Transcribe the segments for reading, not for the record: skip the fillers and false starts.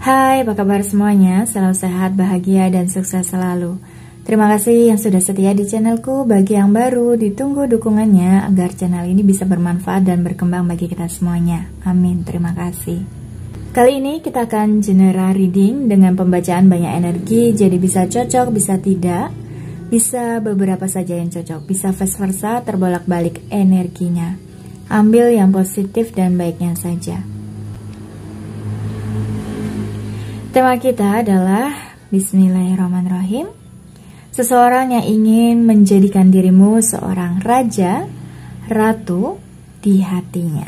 Hai, apa kabar semuanya? Selalu sehat, bahagia, dan sukses selalu. Terima kasih yang sudah setia di channelku. Bagi yang baru, ditunggu dukungannya agar channel ini bisa bermanfaat dan berkembang bagi kita semuanya. Amin, terima kasih. Kali ini kita akan general reading dengan pembacaan banyak energi, jadi bisa cocok, bisa tidak. Bisa beberapa saja yang cocok, bisa vice versa, terbolak-balik energinya. Ambil yang positif dan baiknya saja. Tema kita adalah Bismillahirrahmanirrahim. Seseorang yang ingin menjadikan dirimu seorang raja, ratu di hatinya.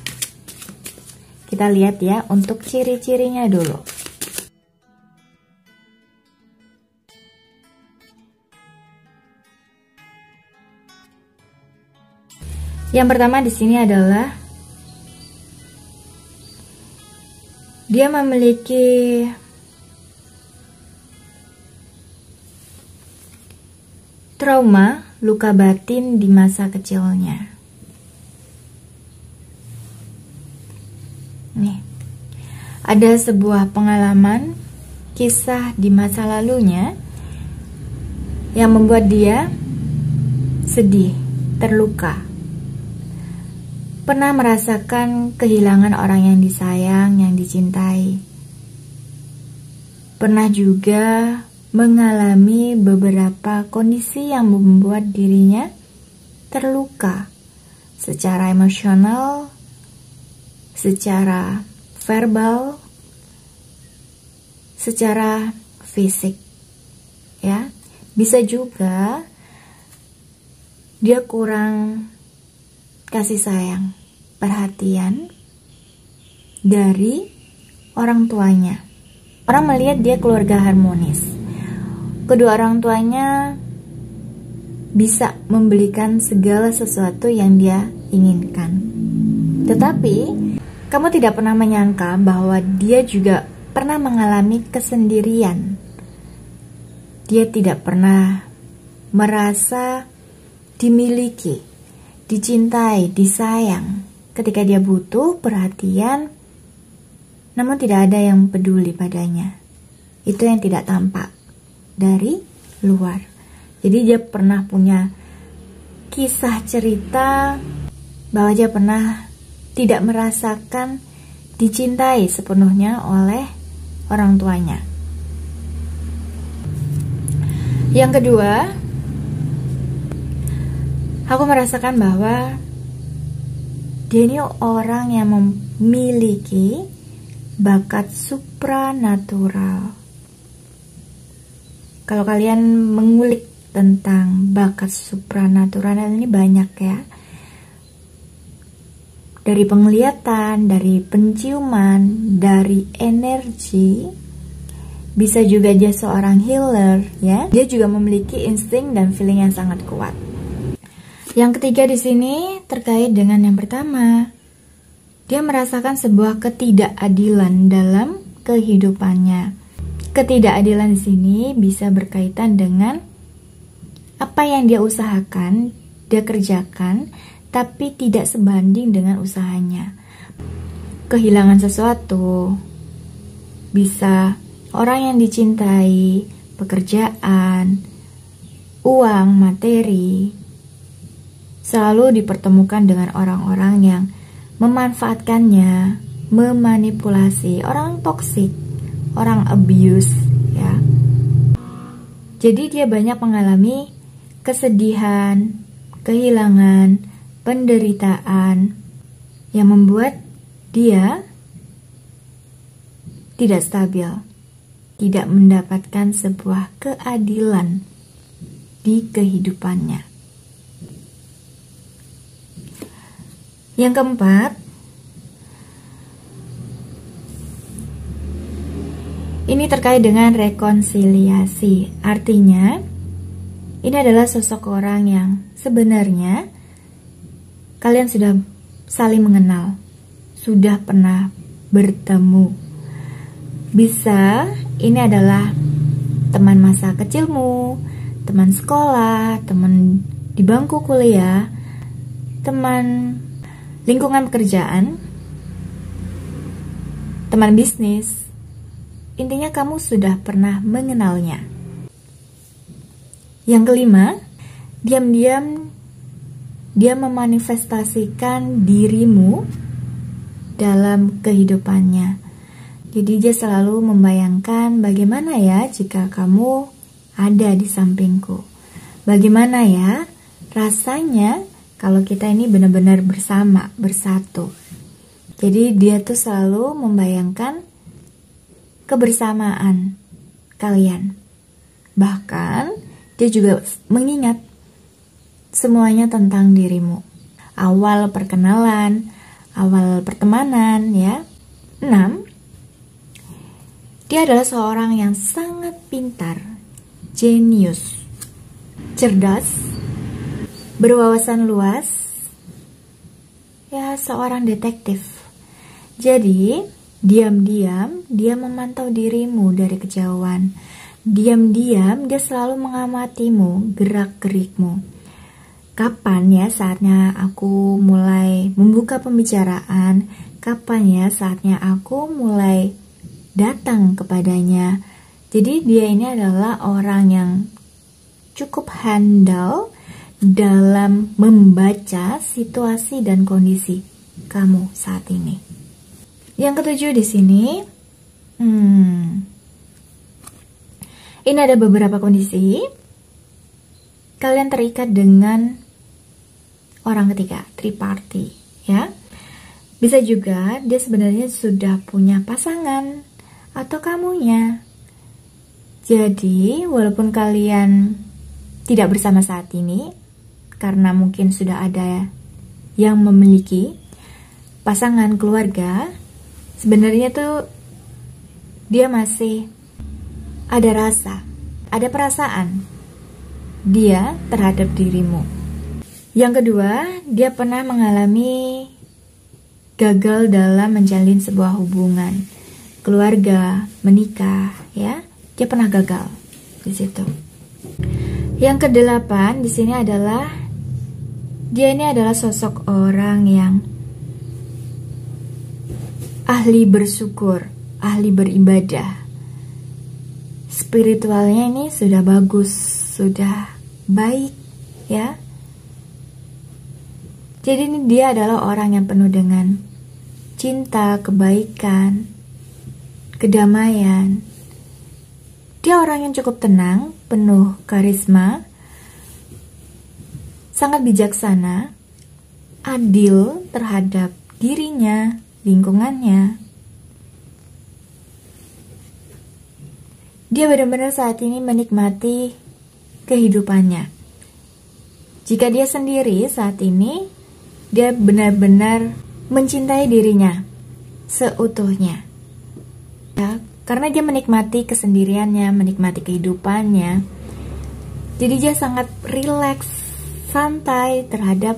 Kita lihat ya untuk ciri-cirinya dulu. Yang pertama di sini adalah dia memiliki trauma, luka batin di masa kecilnya. Nih, ada sebuah pengalaman, kisah di masa lalunya yang membuat dia sedih, terluka. Pernah merasakan kehilangan orang yang disayang, yang dicintai. Pernah juga mengalami beberapa kondisi yang membuat dirinya terluka secara emosional, secara verbal, secara fisik. Ya, bisa juga dia kurang kasih sayang, perhatian dari orang tuanya. Orang melihat dia keluarga harmonis. Kedua orang tuanya bisa membelikan segala sesuatu yang dia inginkan. Tetapi kamu tidak pernah menyangka bahwa dia juga pernah mengalami kesendirian. Dia tidak pernah merasa dimiliki, dicintai, disayang ketika dia butuh perhatian, namun tidak ada yang peduli padanya. Itu yang tidak tampak dari luar. Jadi dia pernah punya kisah cerita bahwa dia pernah tidak merasakan dicintai sepenuhnya oleh orang tuanya. Yang kedua, aku merasakan bahwa dia ini orang yang memiliki bakat supranatural. Kalau kalian mengulik tentang bakat supranatural ini banyak ya. Dari penglihatan, dari penciuman, dari energi. Bisa juga dia seorang healer ya. Dia juga memiliki insting dan feeling yang sangat kuat. Yang ketiga di sini terkait dengan yang pertama. Dia merasakan sebuah ketidakadilan dalam kehidupannya. Ketidakadilan di sini bisa berkaitan dengan apa yang dia usahakan, dia kerjakan, tapi tidak sebanding dengan usahanya. Kehilangan sesuatu, bisa orang yang dicintai, pekerjaan, uang, materi, selalu dipertemukan dengan orang-orang yang memanfaatkannya, memanipulasi, orang toksik, orang abuse ya. Jadi dia banyak mengalami kesedihan, kehilangan, penderitaan yang membuat dia tidak stabil, tidak mendapatkan sebuah keadilan di kehidupannya. Yang keempat, ini terkait dengan rekonsiliasi. Artinya, ini adalah sosok orang yang sebenarnya kalian sudah saling mengenal, sudah pernah bertemu. Bisa ini adalah teman masa kecilmu, teman sekolah, teman di bangku kuliah, teman lingkungan pekerjaan, teman bisnis, intinya kamu sudah pernah mengenalnya. Yang kelima, diam-diam dia memanifestasikan dirimu dalam kehidupannya. Jadi dia selalu membayangkan bagaimana ya jika kamu ada di sampingku. Bagaimana ya rasanya kalau kita ini benar-benar bersama, bersatu. Jadi dia tuh selalu membayangkan kebersamaan kalian. Bahkan dia juga mengingat semuanya tentang dirimu. Awal perkenalan, awal pertemanan ya. 6. Dia adalah seorang yang sangat pintar, jenius, cerdas, berwawasan luas, ya seorang detektif. Jadi, diam-diam dia memantau dirimu dari kejauhan. Diam-diam dia selalu mengamatimu, gerak-gerikmu. Kapan ya saatnya aku mulai membuka pembicaraan? Kapan ya saatnya aku mulai datang kepadanya? Jadi dia ini adalah orang yang cukup handal dalam membaca situasi dan kondisi kamu saat ini. Yang ketujuh di sini, ini ada beberapa kondisi kalian terikat dengan orang ketiga, third party, ya. Bisa juga dia sebenarnya sudah punya pasangan atau kamunya. Jadi, walaupun kalian tidak bersama saat ini, karena mungkin sudah ada yang memiliki pasangan keluarga, sebenarnya tuh dia masih ada rasa, ada perasaan dia terhadap dirimu. Yang kedua, dia pernah mengalami gagal dalam menjalin sebuah hubungan, keluarga, menikah, ya. Dia pernah gagal di situ. Yang kedelapan di sini adalah dia ini adalah sosok orang yang ahli bersyukur, ahli beribadah. Spiritualnya ini sudah bagus, sudah baik, ya. Jadi ini dia adalah orang yang penuh dengan cinta, kebaikan, kedamaian. Dia orang yang cukup tenang, penuh karisma, sangat bijaksana, adil terhadap dirinya, lingkungannya. Dia benar-benar saat ini menikmati kehidupannya. Jika dia sendiri saat ini, dia benar-benar mencintai dirinya seutuhnya. Ya, karena dia menikmati kesendiriannya, menikmati kehidupannya. Jadi dia sangat rileks, santai terhadap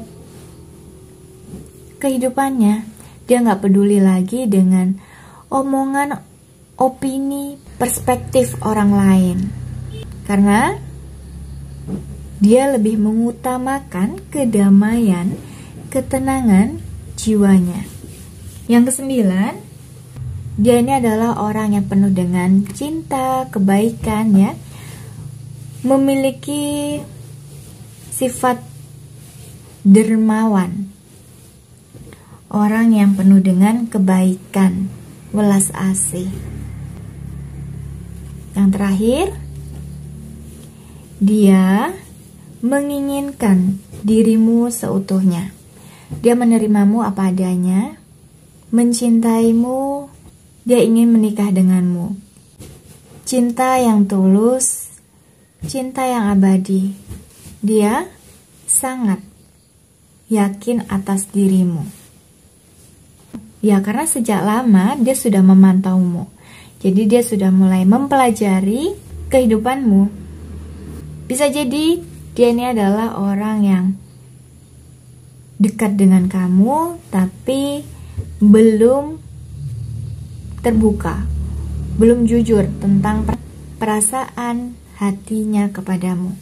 kehidupannya. Dia nggak peduli lagi dengan omongan, opini, perspektif orang lain. Karena dia lebih mengutamakan kedamaian, ketenangan jiwanya. Yang kesembilan, dia ini adalah orang yang penuh dengan cinta, kebaikan, ya. Memiliki sifat dermawan. Orang yang penuh dengan kebaikan, welas asih. Yang terakhir, dia menginginkan dirimu seutuhnya. Dia menerimamu apa adanya, mencintaimu, dia ingin menikah denganmu. Cinta yang tulus, cinta yang abadi. Dia sangat yakin atas dirimu. Ya, karena sejak lama dia sudah memantaumu. Jadi dia sudah mulai mempelajari kehidupanmu. Bisa jadi dia ini adalah orang yang dekat dengan kamu, tapi belum terbuka, belum jujur tentang perasaan hatinya kepadamu.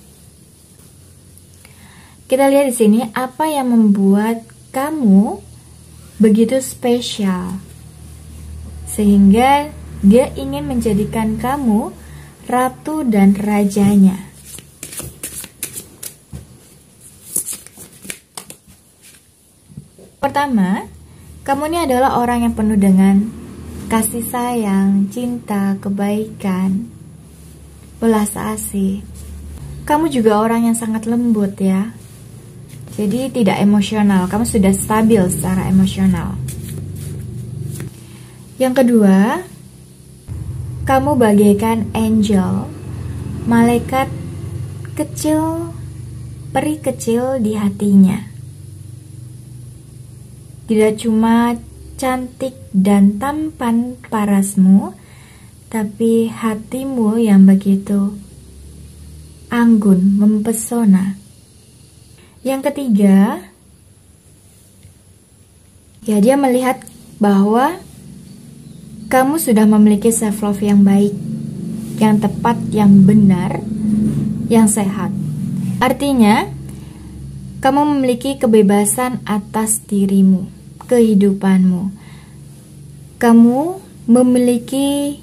Kita lihat di sini apa yang membuat kamu begitu spesial, sehingga Dia ingin menjadikan kamu ratu dan rajanya. Pertama, kamu ini adalah orang yang penuh dengan kasih sayang, cinta, kebaikan, belas asih. Kamu juga orang yang sangat lembut ya. Jadi tidak emosional, kamu sudah stabil secara emosional. Yang kedua, kamu bagaikan angel, malaikat kecil, peri kecil di hatinya. Tidak cuma cantik dan tampan parasmu, tapi hatimu yang begitu anggun, mempesona. Yang ketiga, ya dia melihat bahwa kamu sudah memiliki self love yang baik, yang tepat, yang benar, yang sehat. Artinya, kamu memiliki kebebasan atas dirimu, kehidupanmu. Kamu memiliki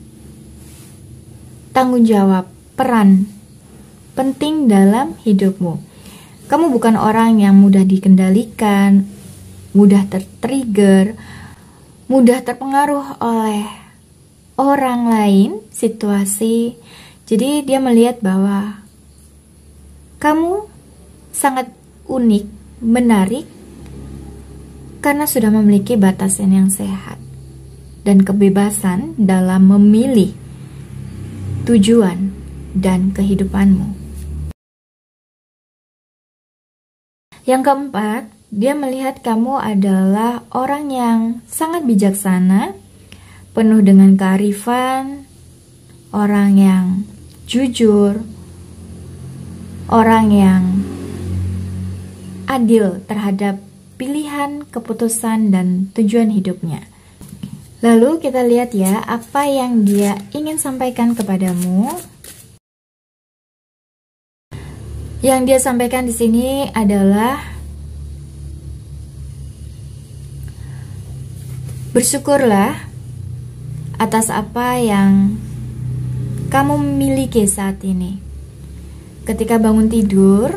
tanggung jawab, peran penting dalam hidupmu. Kamu bukan orang yang mudah dikendalikan, mudah tertrigger, mudah terpengaruh oleh orang lain, situasi. Jadi dia melihat bahwa kamu sangat unik, menarik, karena sudah memiliki batasan yang sehat dan kebebasan dalam memilih tujuan dan kehidupanmu. Yang keempat, dia melihat kamu adalah orang yang sangat bijaksana, penuh dengan kearifan, orang yang jujur, orang yang adil terhadap pilihan, keputusan, dan tujuan hidupnya. Lalu kita lihat ya, apa yang dia ingin sampaikan kepadamu. Yang dia sampaikan di sini adalah bersyukurlah atas apa yang kamu miliki saat ini. Ketika bangun tidur,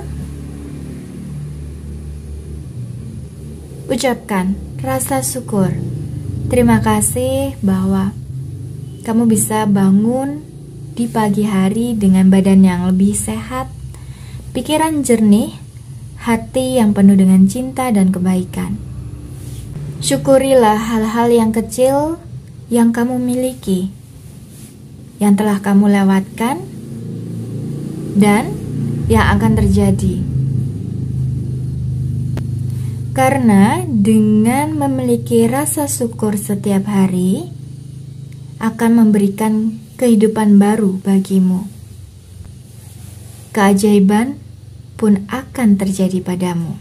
ucapkan rasa syukur. Terima kasih bahwa kamu bisa bangun di pagi hari dengan badan yang lebih sehat, pikiran jernih, hati yang penuh dengan cinta dan kebaikan. Syukurilah hal-hal yang kecil yang kamu miliki, yang telah kamu lewatkan, dan yang akan terjadi. Karena dengan memiliki rasa syukur setiap hari, akan memberikan kehidupan baru bagimu. Keajaiban pun akan terjadi padamu.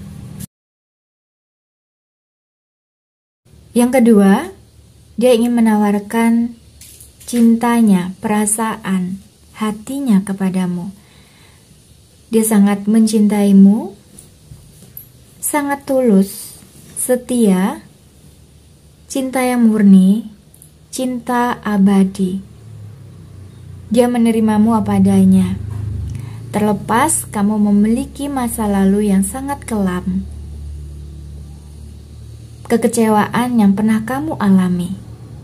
Yang kedua, dia ingin menawarkan cintanya, perasaan, hatinya kepadamu. Dia sangat mencintaimu, sangat tulus, setia, cinta yang murni, cinta abadi. Dia menerimamu apa adanya. Terlepas kamu memiliki masa lalu yang sangat kelam, kekecewaan yang pernah kamu alami.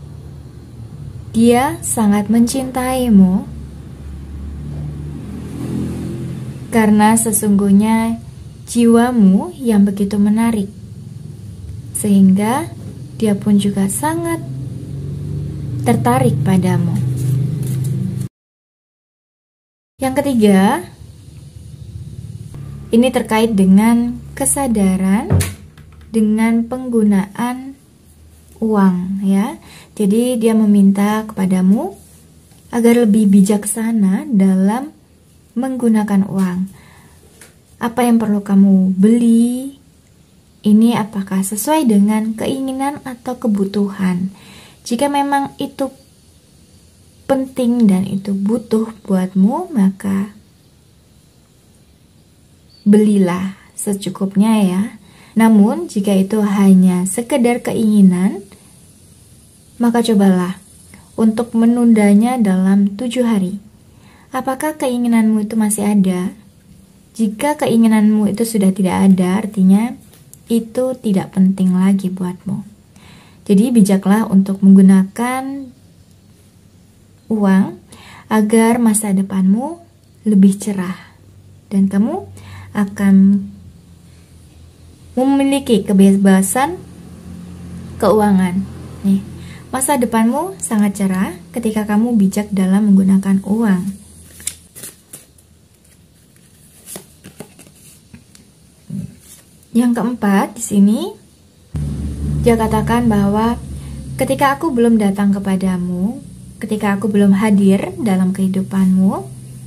Dia sangat mencintaimu karena sesungguhnya jiwamu yang begitu menarik, sehingga dia pun juga sangat tertarik padamu. Yang ketiga, ini terkait dengan kesadaran dengan penggunaan uang ya. Jadi dia meminta kepadamu agar lebih bijaksana dalam menggunakan uang. Apa yang perlu kamu beli, ini apakah sesuai dengan keinginan atau kebutuhan. Jika memang itu penting dan itu butuh buatmu, maka belilah secukupnya ya. Namun jika itu hanya sekedar keinginan, maka cobalah untuk menundanya dalam 7 hari. Apakah keinginanmu itu masih ada? Jika keinginanmu itu sudah tidak ada, artinya itu tidak penting lagi buatmu. Jadi bijaklah untuk menggunakan uang agar masa depanmu lebih cerah dan kamu akan memiliki kebebasan keuangan. Nih, masa depanmu sangat cerah ketika kamu bijak dalam menggunakan uang. Yang keempat, di sini dia katakan bahwa ketika aku belum datang kepadamu, ketika aku belum hadir dalam kehidupanmu,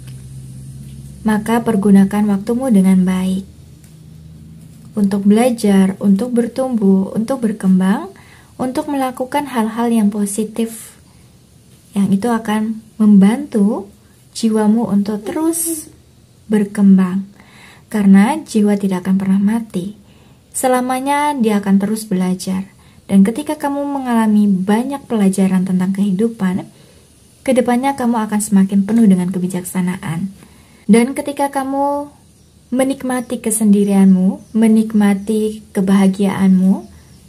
maka pergunakan waktumu dengan baik untuk belajar, untuk bertumbuh, untuk berkembang, untuk melakukan hal-hal yang positif, yang itu akan membantu jiwamu untuk terus berkembang. Karena jiwa tidak akan pernah mati. Selamanya dia akan terus belajar. Dan ketika kamu mengalami banyak pelajaran tentang kehidupan, kedepannya kamu akan semakin penuh dengan kebijaksanaan. Dan ketika kamu menikmati kesendirianmu, menikmati kebahagiaanmu,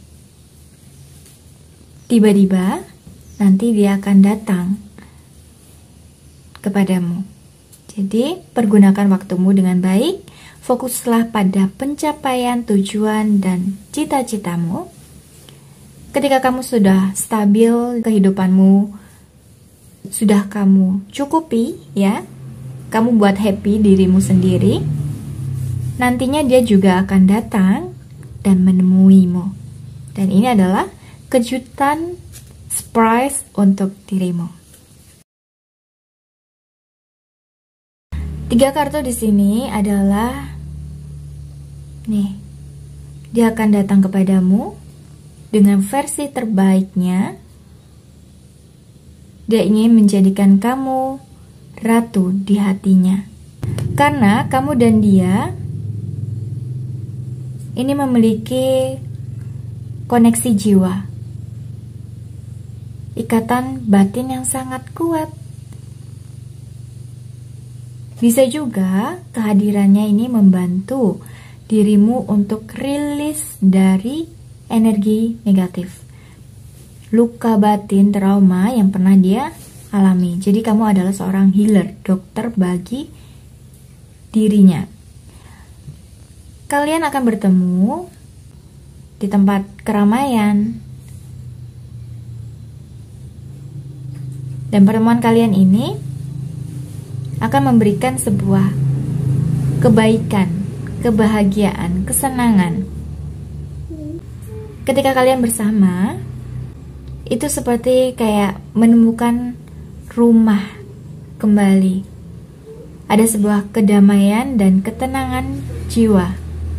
tiba-tiba nanti dia akan datang kepadamu. Jadi, pergunakan waktumu dengan baik. Fokuslah pada pencapaian tujuan dan cita-citamu. Ketika kamu sudah stabil kehidupanmu, sudah kamu cukupi, ya, kamu buat happy dirimu sendiri, nantinya dia juga akan datang dan menemuimu. Dan ini adalah kejutan surprise untuk dirimu. 3 kartu di sini adalah nih, dia akan datang kepadamu dengan versi terbaiknya. Dia ingin menjadikan kamu ratu di hatinya. Karena kamu dan dia ini memiliki koneksi jiwa, ikatan batin yang sangat kuat. Bisa juga kehadirannya ini membantu dirimu untuk rilis dari energi negatif, luka batin, trauma yang pernah dia alami. Jadi kamu adalah seorang healer, dokter bagi dirinya. Kalian akan bertemu di tempat keramaian, dan pertemuan kalian ini akan memberikan sebuah kebaikan, kebahagiaan, kesenangan. Ketika kalian bersama, itu seperti kayak menemukan rumah kembali. Ada sebuah kedamaian dan ketenangan jiwa.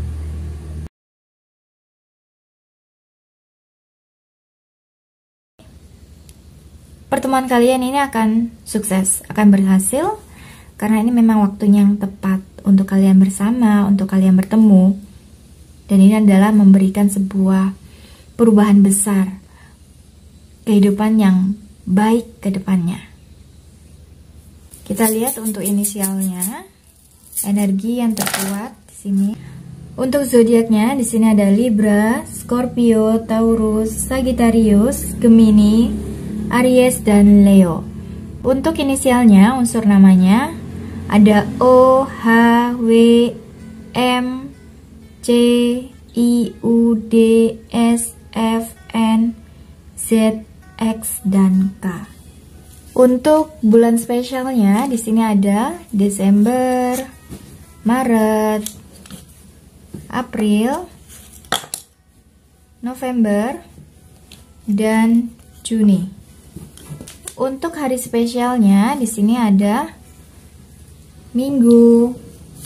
Pertemuan kalian ini akan sukses, akan berhasil, karena ini memang waktunya yang tepat untuk kalian bersama, untuk kalian bertemu. Dan ini adalah memberikan sebuah perubahan besar, kehidupan yang baik ke depannya. Kita lihat untuk inisialnya, energi yang terkuat di sini. Untuk zodiaknya di sini ada Libra, Scorpio, Taurus, Sagittarius, Gemini, Aries dan Leo. Untuk inisialnya, unsur namanya ada O, H, W, M, C, I, U, D, S, F, N, Z, X dan K. Untuk bulan spesialnya di sini ada Desember, Maret, April, November, dan Juni. Untuk hari spesialnya di sini ada Minggu,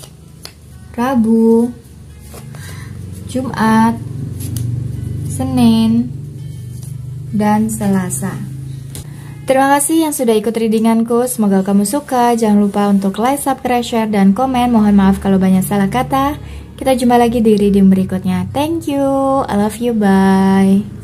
Rabu, Jumat, Senin, dan Selasa. Terima kasih yang sudah ikut readinganku. Semoga kamu suka. Jangan lupa untuk like, subscribe, share, dan komen. Mohon maaf kalau banyak salah kata. Kita jumpa lagi di reading berikutnya. Thank you. I love you. Bye.